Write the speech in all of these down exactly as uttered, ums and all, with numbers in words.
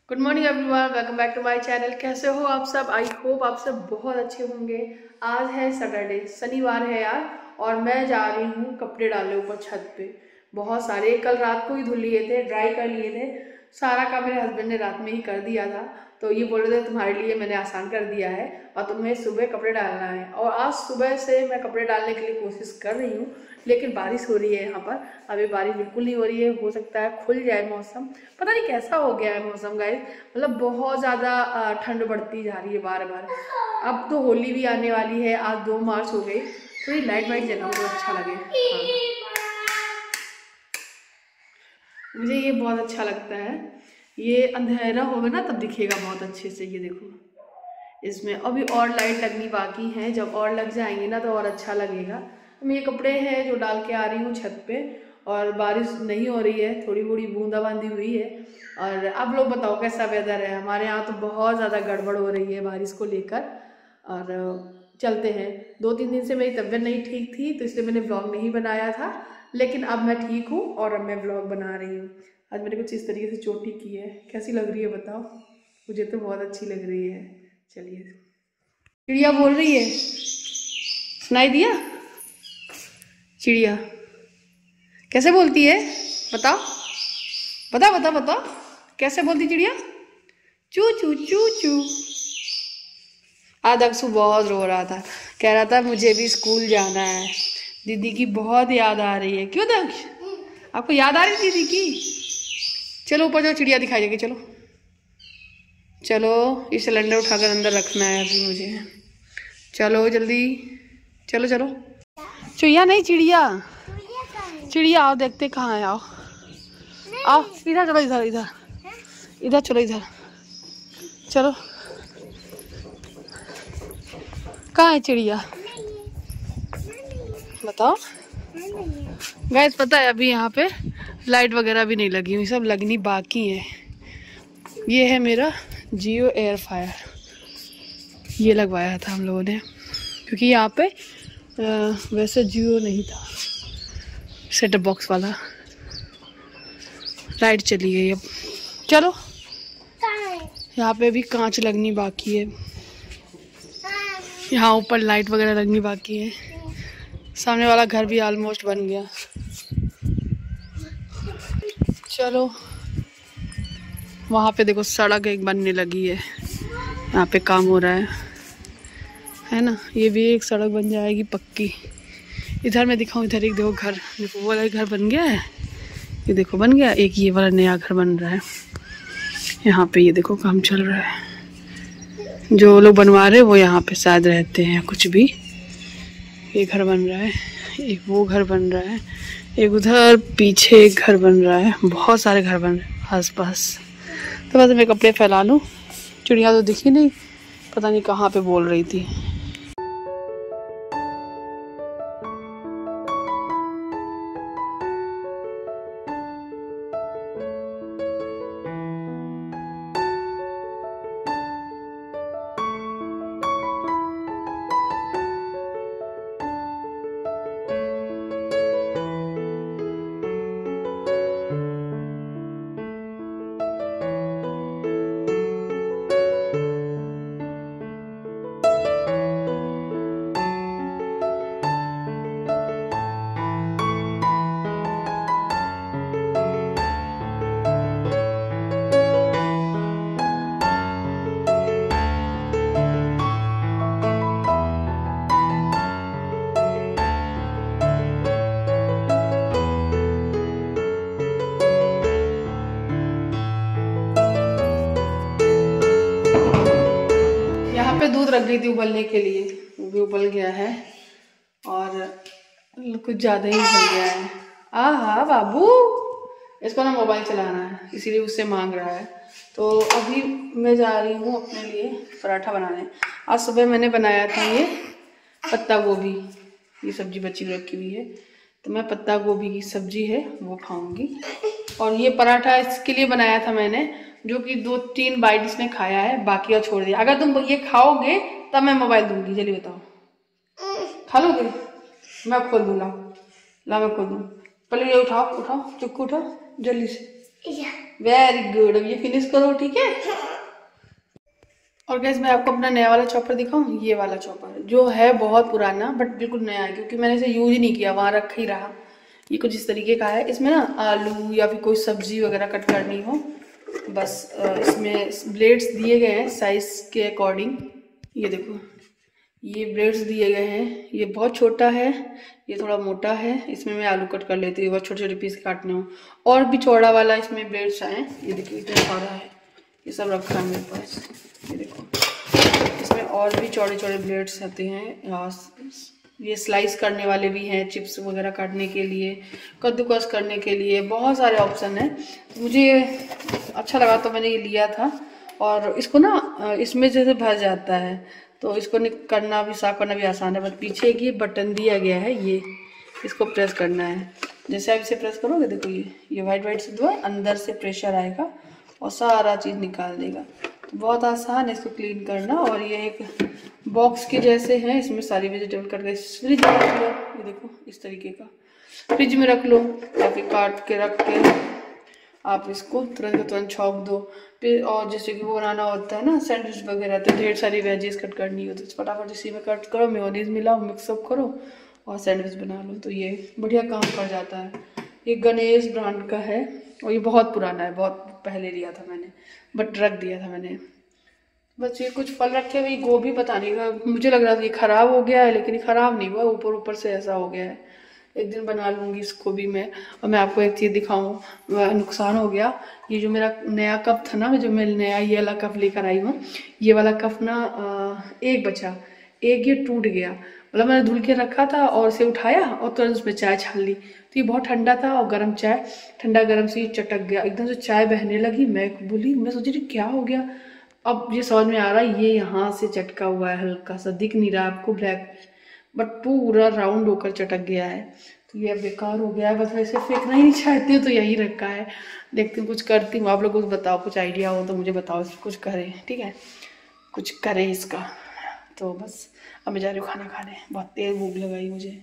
Good morning everyone, welcome back to my channel. कैसे हो आप सब? आई होप आप सब बहुत अच्छे होंगे। आज है सैटरडे, शनिवार है यार, और मैं जा रही हूँ कपड़े डालने ऊपर छत पे। बहुत सारे कल रात को ही धुल लिए थे, ड्राई कर लिए थे। सारा काम मेरे हस्बैंड ने रात में ही कर दिया था, तो ये बोल रहे थे तुम्हारे लिए मैंने आसान कर दिया है और तुम्हें सुबह कपड़े डालना है। और आज सुबह से मैं कपड़े डालने के लिए कोशिश कर रही हूँ, लेकिन बारिश हो रही है यहाँ पर। अभी बारिश बिल्कुल नहीं हो रही है, हो सकता है खुल जाए मौसम। पता नहीं कैसा हो गया है मौसम गाइस, मतलब बहुत ज़्यादा ठंड बढ़ती जा रही है बार बार। अब तो होली भी आने वाली है, आज दो मार्च हो गई। थोड़ी लाइट वाइट जलाऊँ तो अच्छा लगे। हाँ। मुझे ये बहुत अच्छा लगता है, ये अंधेरा होगा ना तब दिखेगा बहुत अच्छे से। ये देखो, इसमें अभी और लाइट लगनी बाकी है, जब और लग जाएंगे ना तो और अच्छा लगेगा। ये कपड़े हैं जो डाल के आ रही हूँ छत पे, और बारिश नहीं हो रही है, थोड़ी थोड़ी बूंदाबांदी हुई है। और आप लोग बताओ कैसा वेदर है? हमारे यहाँ तो बहुत ज़्यादा गड़बड़ हो रही है बारिश को लेकर। और चलते हैं, दो तीन दिन से मेरी तबीयत नहीं ठीक थी तो इसलिए मैंने ब्लॉग नहीं बनाया था, लेकिन अब मैं ठीक हूँ और अब मैं ब्लॉग बना रही हूँ। आज मैंने कुछ इस तरीके से चोटी की है, कैसी लग रही है बताओ? मुझे तो बहुत अच्छी लग रही है। चलिए, चिड़िया बोल रही है, सुनाई दिया? चिड़िया कैसे बोलती है बताओ? बता बता बता कैसे बोलती चिड़िया? चू चू चू चू। आज अक्सू बहुत रो रहा था, कह रहा था मुझे भी स्कूल जाना है, दीदी की बहुत याद आ रही है। क्यों दक्ष, आपको याद आ रही दीदी की? चलो ऊपर जाओ, चिड़िया दिखाई देगी। चलो चलो, ये सिलेंडर उठाकर अंदर रखना है अभी मुझे। चलो जल्दी, चलो चलो। चुईया नहीं, चिड़िया। चिड़िया आओ, देखते कहाँ है। आओ आओ, इधर चलो, इधर इधर इधर चलो, इधर चलो। कहाँ है चिड़िया बताओ? गैस पता है अभी यहाँ पे लाइट वगैरह भी नहीं लगी हुई, सब लगनी बाकी है। ये है मेरा जियो एयर फायर, ये लगवाया था हम लोगों ने, क्योंकि यहाँ पे आ, वैसे जियो नहीं था, सेटअप बॉक्स वाला। लाइट चली गई अब। चलो, यहाँ पे भी कांच लगनी बाकी है, यहाँ ऊपर लाइट वगैरह लगनी बाकी है। सामने वाला घर भी ऑलमोस्ट बन गया। चलो, वहाँ पे देखो सड़क एक बनने लगी है, यहाँ पे काम हो रहा है है ना। ये भी एक सड़क बन जाएगी पक्की। इधर मैं दिखाऊं, इधर एक देखो घर, देखो वो वाला घर बन गया है, ये देखो बन गया। एक ये वाला नया घर बन रहा है, यहाँ पे ये देखो काम चल रहा है। जो लोग बनवा रहे हैं वो यहाँ पे शायद रहते हैं कुछ भी। ये घर बन रहा है, एक वो घर बन रहा है, एक उधर पीछे एक घर बन रहा है, बहुत सारे घर बन रहे हैं आस पास। तो बस मैं कपड़े फैला लूँ। चिड़िया तो दिखी नहीं, पता नहीं कहाँ पे बोल रही थी। दूध रख गई थी उबलने के लिए, वो भी उबल गया है और कुछ ज़्यादा ही उबल गया है। आहा बाबू, इसको ना मोबाइल चलाना है, इसीलिए उससे मांग रहा है। तो अभी मैं जा रही हूँ अपने लिए पराठा बनाने। आज सुबह मैंने बनाया था ये पत्ता गोभी, ये सब्जी बची रखी हुई है, तो मैं पत्ता गोभी की सब्जी है वो खाऊंगी। और ये पराठा इसके लिए बनाया था मैंने, जो कि दो तीन बाइट इसने खाया है, बाकी और छोड़ दिया। अगर तुम ये खाओगे तब मैं मोबाइल दूंगी, जल्दी बताओ। खा लोगे? मैं खोल दूंगा, ला मैं खोल दूँ। पहले ये उठाओ, उठाओ चुक्कू, उठाओ जल्दी से। Very good. अब ये फिनिश करो, ठीक है। और गैस मैं आपको अपना नया वाला चॉपर दिखाऊं। ये वाला चॉपर जो है बहुत पुराना बट बिल्कुल नया है, क्योंकि मैंने इसे यूज ही नहीं किया, वहाँ रखा ही रहा। ये कुछ इस तरीके का है। इसमें ना आलू या फिर कोई सब्जी वगैरह कट करनी हो, बस इसमें ब्लेड्स दिए गए हैं साइज के अकॉर्डिंग। ये देखो, ये ब्लेड्स दिए गए हैं। ये बहुत छोटा है, ये थोड़ा मोटा है। इसमें मैं आलू कट कर लेती हूँ, बहुत छोटे छोटे पीस काटने हो। और भी चौड़ा वाला इसमें ब्लेड्स आए। ये देखिए इतना सारा है, ये सब रखा है मेरे पास। ये देखो, इसमें और भी चौड़े चौड़े ब्लेड्स आते हैं। ये स्लाइस करने वाले भी हैं, चिप्स वगैरह काटने के लिए, कद्दूकस करने के लिए, बहुत सारे ऑप्शन हैं। मुझे अच्छा लगा तो मैंने ये लिया था। और इसको ना इसमें जैसे भर जाता है, तो इसको करना भी, साफ करना भी आसान है। बस पीछे एक ये बटन दिया गया है, ये इसको प्रेस करना है। जैसे आप इसे प्रेस करोगे, देखो ये ये वाइट वाइट से दो अंदर से प्रेशर आएगा और सारा चीज़ निकाल देगा। तो बहुत आसान है इसको क्लीन करना। और ये एक बॉक्स के जैसे हैं, इसमें सारी वेजिटेबल कट के फ्रिज में रख लो। ये देखो इस तरीके का फ्रिज में रख लो, या फिर काट के रख के आप इसको तुरंत तुरंत छौंक दो। फिर और जैसे कि वो बनाना होता है ना सैंडविच वगैरह, तो ढेर सारी वेजीज कट करनी होती है, तो फटाफट इसी में कट करो, मेयोनीज मिलाओ, मिक्सअप करो और सैंडविच बना लो। तो ये बढ़िया काम कर जाता है। ये गणेश ब्रांड का है और ये बहुत पुराना है, बहुत पहले लिया था मैंने, बट रख दिया था मैंने। बस ये कुछ फल रखे हुए, गोभी पता नहीं का मुझे लग रहा था ये खराब हो गया है, लेकिन ये खराब नहीं हुआ, ऊपर ऊपर से ऐसा हो गया है। एक दिन बना लूँगी इसको भी मैं। और मैं आपको एक चीज़ दिखाऊँ, नुकसान हो गया। ये जो मेरा नया कप था ना, जो मैं नया ये वाला कप लेकर आई हूँ, ये वाला कप ना एक बचा, एक ये टूट गया। मतलब मैंने धुल के रखा था और इसे उठाया और तुरंत उसमें चाय छान ली, तो ये बहुत ठंडा था और गर्म चाय, ठंडा गर्म से चटक गया, एकदम से चाय बहने लगी। मैं बोली, मैं सोची रही क्या हो गया। अब ये समझ में आ रहा है, ये यहाँ से चटका हुआ है, हल्का सा दिख नहीं रहा आपको ब्लैक, बट पूरा राउंड होकर चटक गया है। तो ये बेकार हो गया है। बस वैसे फेंकना ही नहीं चाहती हूँ तो यही रखा है। देखती हूँ कुछ करती हूँ। आप लोग कुछ बताओ, कुछ आइडिया हो तो मुझे बताओ, कुछ करें, ठीक है, कुछ करें इसका। तो बस अब मैं जा रही हूँ खाना खाने, बहुत तेज भूख लगाई मुझे।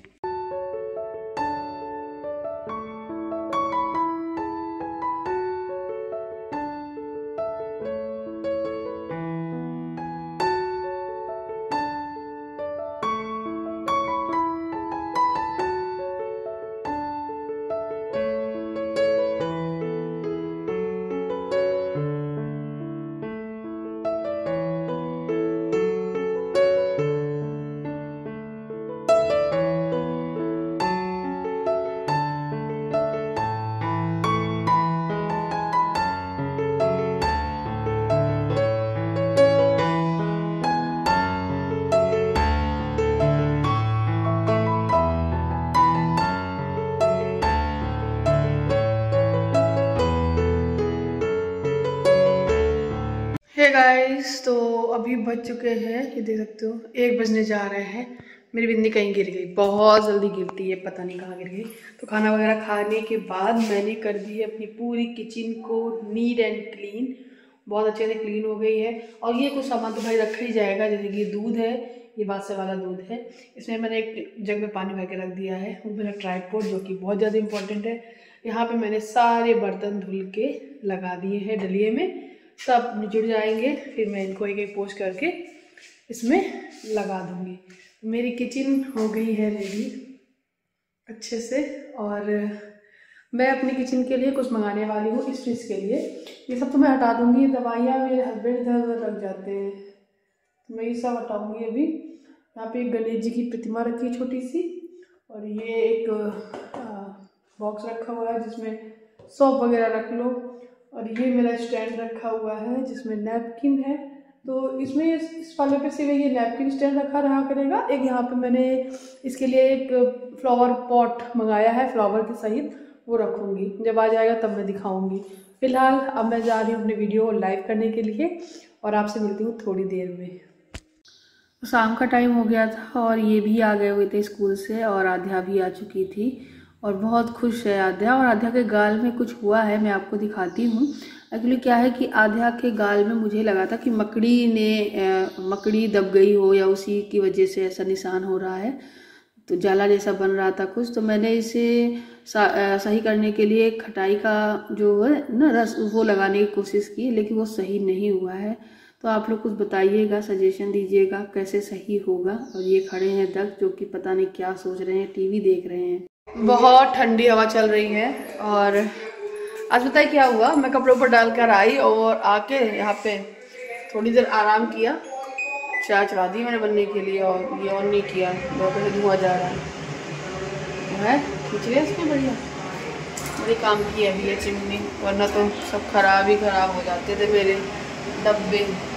हे गाइस, तो अभी बज चुके हैं, ये देख सकते हो, एक बजने जा रहे हैं। मेरी बिंदी कहीं गिर गई, बहुत जल्दी गिरती है, पता नहीं कहाँ गिर गई। तो खाना वगैरह खाने के बाद मैंने कर दी है अपनी पूरी किचन को नीट एंड क्लीन, बहुत अच्छे से क्लीन हो गई है। और ये कुछ सामान तो भाई रखा ही जाएगा, जैसे कि दूध है, ये बादशाह वाला दूध है। इसमें मैंने एक जग में पानी भर के रख दिया है, वो मेरा ट्राइपॉड जो कि बहुत ज़्यादा इंपॉर्टेंट है। यहाँ पे मैंने सारे बर्तन धुल के लगा दिए हैं डलिए में, सब निचुड़ जाएंगे, फिर मैं इनको एक एक पोंछ करके इसमें लगा दूँगी। मेरी किचन हो गई है रेडी अच्छे से। और मैं अपनी किचन के लिए कुछ मंगाने वाली हूँ इस फ्रिज के लिए। ये सब तो मैं हटा दूँगी, दवाइयाँ मेरे हस्बैंड इधर उधर रख जाते हैं, तो मैं ये सब हटाऊँगी अभी। यहाँ पे एक गणेश जी की प्रतिमा रखी है छोटी सी, और ये एक बॉक्स रखा हुआ है जिसमें सॉप वगैरह रख लो। और ये मेरा स्टैंड रखा हुआ है जिसमें नैपकिन है, तो इसमें इस वाले पे सिर्फ ये नैपकिन स्टैंड रखा रहा करेगा। एक यहाँ पे मैंने इसके लिए एक फ्लावर पॉट मंगाया है फ्लावर के सहित, वो रखूँगी, जब आ जाएगा तब मैं दिखाऊँगी। फिलहाल अब मैं जा रही हूँ अपने वीडियो लाइव करने के लिए, और आपसे मिलती हूँ थोड़ी देर में। शाम का टाइम हो गया था और ये भी आ गए हुए थे स्कूल से, और आध्या भी आ चुकी थी, और बहुत खुश है आध्या। और आध्या के गाल में कुछ हुआ है, मैं आपको दिखाती हूँ। एक्चुअली क्या है कि आध्या के गाल में मुझे लगा था कि मकड़ी ने आ, मकड़ी दब गई हो या उसी की वजह से ऐसा निशान हो रहा है। तो जाला जैसा बन रहा था कुछ। तो मैंने इसे सही करने के लिए खटाई का जो है ना रस वो लगाने की कोशिश की, लेकिन वो सही नहीं हुआ है। तो आप लोग कुछ बताइएगा, सजेशन दीजिएगा कैसे सही होगा। और ये खड़े हैं दत्त जो कि पता नहीं क्या सोच रहे हैं, टीवी देख रहे हैं। बहुत ठंडी हवा चल रही है। और आज बताइए क्या हुआ, मैं कपड़ों पर डालकर आई और आके यहाँ पे थोड़ी देर आराम किया, चाय चढ़ा दी मैंने बनने के लिए और ये ऑन नहीं किया, बहुत से धुआं जा रहा है। खींच लिया इसको, बढ़िया बड़ी काम की है अभी ये चिमनी, वरना तो सब खराब ही खराब हो जाते थे मेरे डब्बे।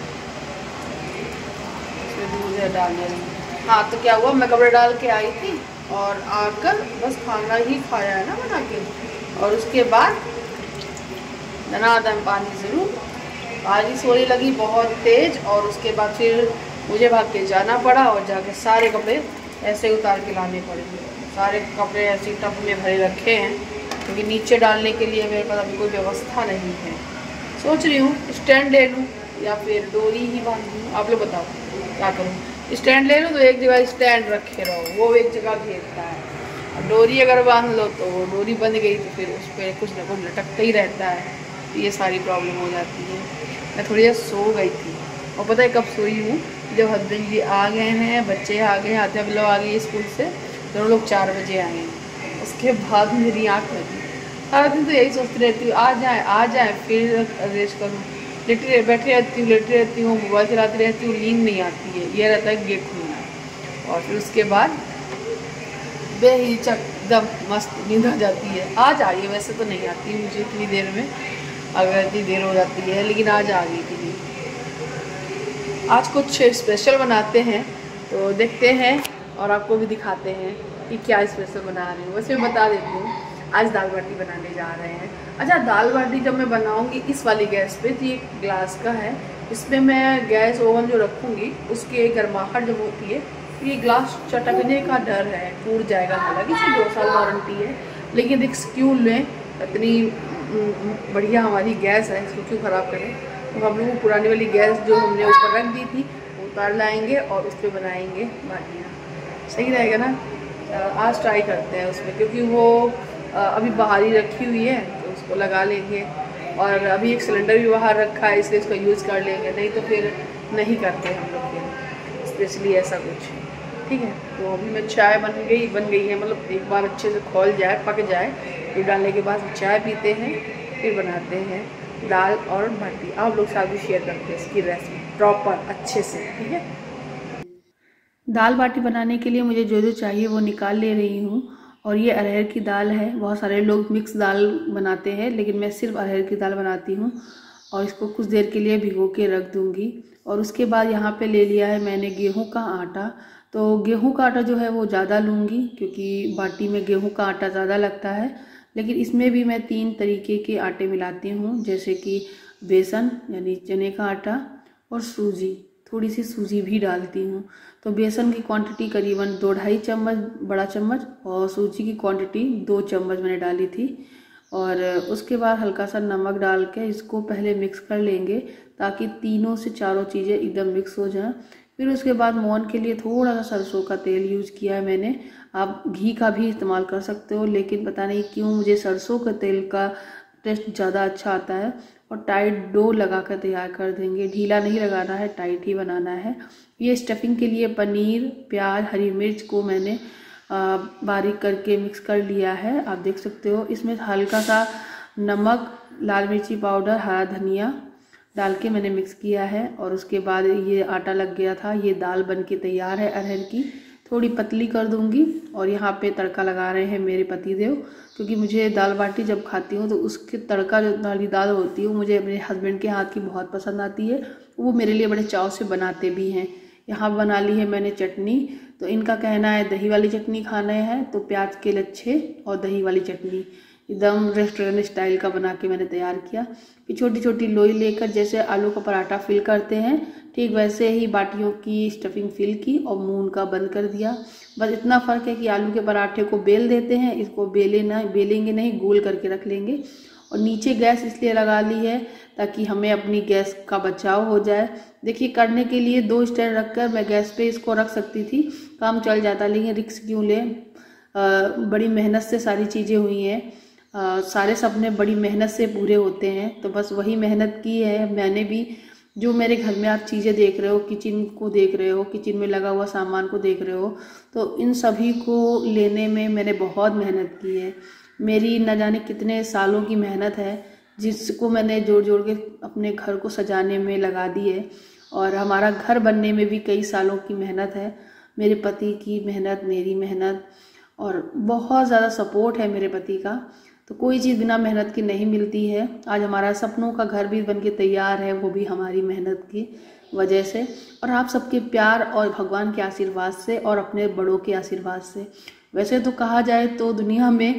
इसमें दूध डालने लगी। हाँ तो क्या हुआ, मैं कपड़े डाल के आई थी और आकर बस खाना ही खाया है ना बना के, और उसके बाद दनादन पानी ज़रूर बारिश होने लगी बहुत तेज़। और उसके बाद फिर मुझे भाग के जाना पड़ा और जाके सारे कपड़े ऐसे उतार के लाने पड़े। सारे कपड़े ऐसे टब में भरे रखे हैं क्योंकि नीचे डालने के लिए मेरे पास अभी कोई व्यवस्था नहीं है। सोच रही हूँ स्टैंड ले लूँ या फिर डोरी ही बांध लूँ, आप लोग बताओ क्या करूँ। स्टैंड ले लूँ तो एक जगह स्टैंड रखे रहो, वो एक जगह घेरता है, और डोरी अगर बांध लो तो वो डोरी बंध गई तो फिर उस पर कुछ ना कुछ लटकता ही रहता है, तो ये सारी प्रॉब्लम हो जाती है। मैं थोड़ी देर सो गई थी और पता है कब सोई हूँ, जब हस्बैंड जी आ गए हैं, बच्चे आ गए, आते अब लोग आ गए स्कूल से, दोनों लोग चार बजे आए हैं। उसके बाद मेरी आँख लगी। सारा दिन तो यही सोचती रहती हूँ आ जाए आ जाए फिर रेस्ट करूँ, लेटी बैठी रहती हूँ लेटी रहती हूँ मोबाइल चलाती रहती हूँ, नींद नहीं आती है, ये रहता है गेट खुलना। और फिर उसके बाद बेहिचक एकदम मस्त नींद आ जाती है। आज आ रही है, वैसे तो नहीं आती मुझे इतनी देर में, अगर इतनी देर हो जाती है, लेकिन आज आ गई थी। आज कुछ स्पेशल बनाते हैं तो देखते हैं और आपको भी दिखाते हैं कि क्या स्पेशल बना रही हूँ। वैसे मैं बता देती हूँ, आज दाल बाटी बनाने जा रहे हैं। अच्छा, दाल बाटी जब मैं बनाऊँगी इस वाली गैस पे, तो ये ग्लास का है, इसमें मैं गैस ओवन जो रखूँगी उसकी गर्माहट जब होती है तो ये ग्लास चटकने का डर है, टूट जाएगा। हालांकि इसमें दो साल वारंटी है, लेकिन रिस्क क्यों लें, इतनी बढ़िया हमारी गैस है, इसको क्यों ख़राब करें। तो हम लोग पुरानी वाली गैस जो हमने ऊपर रख दी थी उतार लाएंगे और उस पर बनाएंगे बाटियाँ, सही रहेगा ना। आज ट्राई करते हैं उसमें, क्योंकि वो अभी बाहर ही रखी हुई है तो उसको लगा लेंगे, और अभी एक सिलेंडर भी बाहर रखा है इसलिए इसको यूज़ कर लेंगे, नहीं तो फिर नहीं करते हम लोग फिर स्पेशली ऐसा कुछ। ठीक है, तो अभी मैं चाय बन गई बन गई है, मतलब एक बार अच्छे से खोल जाए पक जाए, फिर डालने के बाद चाय पीते हैं, फिर बनाते हैं दाल और बाटी। आप लोग साथ भी शेयर करते हैं इसकी रेसिपी प्रॉपर अच्छे से। ठीक है, दाल बाटी बनाने के लिए मुझे जो जो चाहिए वो निकाल ले रही हूँ। और ये अरहर की दाल है, बहुत सारे लोग मिक्स दाल बनाते हैं, लेकिन मैं सिर्फ अरहर की दाल बनाती हूँ। और इसको कुछ देर के लिए भिगो के रख दूँगी। और उसके बाद यहाँ पे ले लिया है मैंने गेहूं का आटा। तो गेहूं का आटा जो है वो ज़्यादा लूँगी क्योंकि बाटी में गेहूं का आटा ज़्यादा लगता है। लेकिन इसमें भी मैं तीन तरीके के आटे मिलाती हूँ, जैसे कि बेसन यानी चने का आटा और सूजी, थोड़ी सी सूजी भी डालती हूँ। तो बेसन की क्वांटिटी करीबन दो ढाई चम्मच बड़ा चम्मच, और सूजी की क्वांटिटी दो चम्मच मैंने डाली थी। और उसके बाद हल्का सा नमक डाल के इसको पहले मिक्स कर लेंगे ताकि तीनों से चारों चीज़ें एकदम मिक्स हो जाएं। फिर उसके बाद मोहन के लिए थोड़ा सा सरसों का तेल यूज़ किया है मैंने, आप घी का भी इस्तेमाल कर सकते हो, लेकिन पता नहीं क्यों मुझे सरसों का तेल का टेस्ट ज़्यादा अच्छा आता है। और टाइट डो लगा कर तैयार कर देंगे, ढीला नहीं लगाना है, टाइट ही बनाना है। ये स्टफिंग के लिए पनीर, प्याज, हरी मिर्च को मैंने बारीक करके मिक्स कर लिया है, आप देख सकते हो। इसमें हल्का सा नमक, लाल मिर्ची पाउडर, हरा धनिया डाल के मैंने मिक्स किया है। और उसके बाद ये आटा लग गया था, ये दाल बन के तैयार है अरहर की। थोड़ी पतली कर दूंगी। और यहाँ पे तड़का लगा रहे हैं मेरे पतिदेव, क्योंकि मुझे दाल बाटी जब खाती हूँ तो उसके तड़का जो दाली दाल होती है वो मुझे अपने हस्बैंड के हाथ की बहुत पसंद आती है, वो मेरे लिए बड़े चाव से बनाते भी हैं। यहाँ बना ली है मैंने चटनी, तो इनका कहना है दही वाली चटनी खाना है, तो प्याज के लच्छे और दही वाली चटनी एकदम रेस्टोरेंट स्टाइल का बना के मैंने तैयार किया। फिर छोटी छोटी लोई लेकर जैसे आलू का पराठा फिल करते हैं, ठीक वैसे ही बाटियों की स्टफिंग फिल की और मुंह उनका बंद कर दिया। बस इतना फ़र्क है कि आलू के पराठे को बेल देते हैं, इसको बेले ना बेलेंगे नहीं, गोल करके रख लेंगे और नीचे गैस इसलिए लगा ली है ताकि हमें अपनी गैस का बचाव हो जाए। देखिए करने के लिए दो स्टैंड रखकर मैं गैस पे इसको रख सकती थी, काम चल जाता, लेकिन रिस्क क्यों लें। बड़ी मेहनत से सारी चीज़ें हुई हैं, आ, सारे सपने बड़ी मेहनत से पूरे होते हैं, तो बस वही मेहनत की है मैंने भी। जो मेरे घर में आप चीज़ें देख रहे हो, किचन को देख रहे हो, किचन में लगा हुआ सामान को देख रहे हो, तो इन सभी को लेने में मैंने बहुत मेहनत की है। मेरी न जाने कितने सालों की मेहनत है जिसको मैंने जोड़ जोड़ के अपने घर को सजाने में लगा दी है। और हमारा घर बनने में भी कई सालों की मेहनत है, मेरे पति की मेहनत, मेरी मेहनत, और बहुत ज़्यादा सपोर्ट है मेरे पति का। तो कोई चीज़ बिना मेहनत की नहीं मिलती है। आज हमारा सपनों का घर भी बन के तैयार है, वो भी हमारी मेहनत की वजह से, और आप सबके प्यार और भगवान के आशीर्वाद से और अपने बड़ों के आशीर्वाद से। वैसे तो कहा जाए तो दुनिया में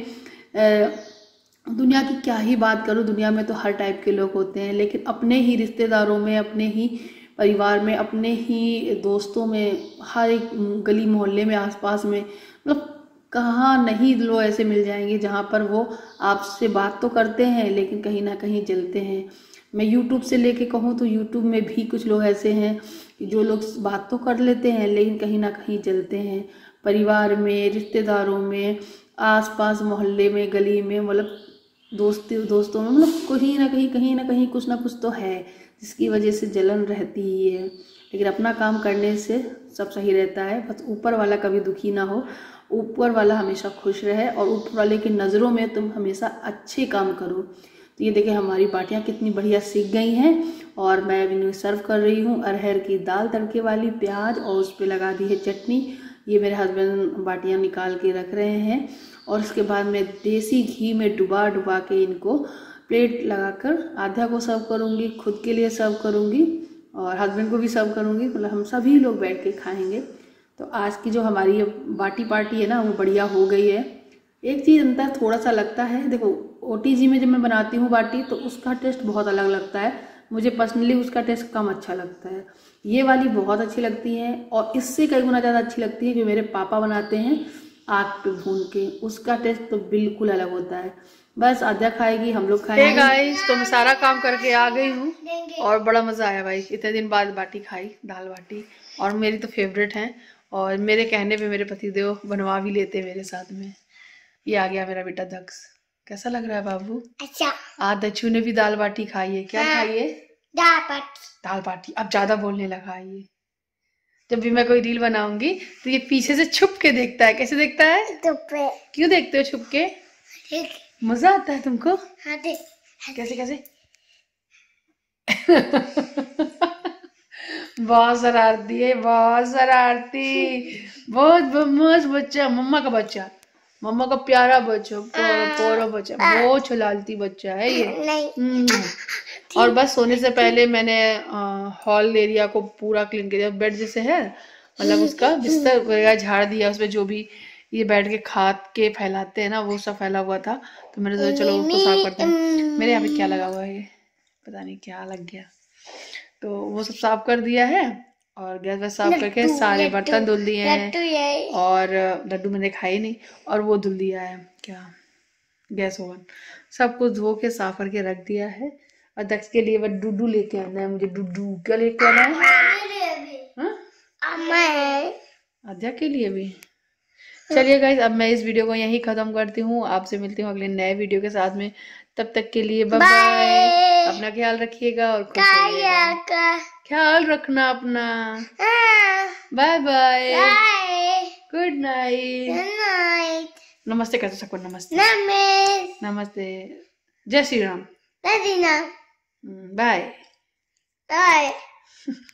दुनिया की क्या ही बात करूँ, दुनिया में तो हर टाइप के लोग होते हैं, लेकिन अपने ही रिश्तेदारों में, अपने ही परिवार में, अपने ही दोस्तों में, हर एक गली मोहल्ले में, आसपास में, मतलब कहाँ नहीं लोग ऐसे मिल जाएंगे जहाँ पर वो आपसे बात तो करते हैं लेकिन कहीं ना कहीं जलते हैं। मैं यूट्यूब से लेके कहूँ तो यूट्यूब में भी कुछ लोग ऐसे हैं जो लोग बात तो कर लेते हैं लेकिन कहीं ना कहीं जलते हैं। परिवार में, रिश्तेदारों में, आसपास मोहल्ले में, गली में, मतलब दोस्ती दोस्तों में, मतलब कहीं ना कहीं कहीं ना कहीं कुछ ना कुछ तो है जिसकी वजह से जलन रहती ही है। लेकिन अपना काम करने से सब सही रहता है, बस ऊपर वाला कभी दुखी ना हो, ऊपर वाला हमेशा खुश रहे और ऊपर वाले की नज़रों में तुम हमेशा अच्छे काम करो। तो ये देखिए हमारी बाटियाँ कितनी बढ़िया सीख गई हैं और मैं अभी इन्हें सर्व कर रही हूँ। अरहर की दाल तड़के वाली, प्याज, और उस पर लगा दी है चटनी। ये मेरे हस्बैंड बाटियाँ निकाल के रख रहे हैं और उसके बाद मैं देसी घी में डुबा डुबा के इनको प्लेट लगाकर आधा को सर्व करूँगी, खुद के लिए सर्व करूँगी और हस्बैंड को भी सर्व करूँगी, मतलब हम सभी लोग बैठ के खाएंगे। तो आज की जो हमारी बाटी पार्टी है ना वो बढ़िया हो गई है। एक चीज़ अंतर थोड़ा सा लगता है, देखो ओटीजी में जब मैं बनाती हूँ बाटी तो उसका टेस्ट बहुत अलग लगता है, मुझे पर्सनली उसका टेस्ट कम अच्छा लगता है। ये वाली बहुत अच्छी लगती है और इससे कई गुना ज़्यादा अच्छी लगती है जो मेरे पापा बनाते हैं आग पे भून के, उसका टेस्ट तो बिल्कुल अलग होता है। बस आद्या खाएगी, हम लोग खाएंगे। गाइस तो मैं सारा काम करके आ गई हूँ और बड़ा मज़ा आया भाई, इतने दिन बाद बाटी खाई, दाल बाटी, और मेरी तो फेवरेट है और मेरे कहने पे मेरे पतिदेव बनवा भी लेते मेरे साथ में। ये आ गया मेरा बेटा दक्ष, कैसा लग रहा है बाबू? अच्छा। आज दच्चू ने भी दाल बाटी खाई है। क्या हाँ, खाई है? दाल बाटी। दाल बाटी। अब ज्यादा बोलने लगा है ये। जब भी मैं कोई रील बनाऊंगी तो ये पीछे से छुप के देखता है। कैसे देखता है? छुपे। क्यों देखते हो छुप के? मजा आता है तुमको? हाँ देख। कैसे कैसे? बहुत शरारती है, बहुत शरारती, बहुत बदमाश बच्चा, मम्मा का बच्चा, मम्मा का प्यारा बच्चा, प्यारा बच्चा, बहुत छलालती बच्चा है ये। और बस सोने से पहले मैंने हॉल एरिया को पूरा क्लीन किया, बेड जैसे है मतलब उसका बिस्तर वगैरह झाड़ दिया, उसमें जो भी ये बैठ के खाद के फैलाते हैं ना वो सब फैला हुआ था, तो मैंने सोचा चलो उसको साफ करते हैं। मेरे यहाँ पे क्या लगा हुआ है पता नहीं क्या लग गया, तो वो सब साफ कर दिया है और गैस वैस साफ करके सारे बर्तन धुल दिए हैं और लड्डू मैंने खाए नहीं, और वो धुल दिया है क्या गैस ओवन, सब कुछ धो के साफ करके रख दिया है। और दक्ष के लिए वो डुडू लेके आना है, मुझे डुडू क्या लेके आना है? आद्या के लिए भी। चलिए गाइस अब मैं इस वीडियो को यहीं खत्म करती हूँ, आपसे मिलती हूँ अगले नए वीडियो के साथ में। तब तक के लिए बाय बाय, अपना ख्याल रखिएगा और खुश रहिएगा। ख्याल रखना अपना। Bye bye, good night. नमस्ते कर सको, नमस्ते नमस्ते, जय श्री राम, बाय बाय।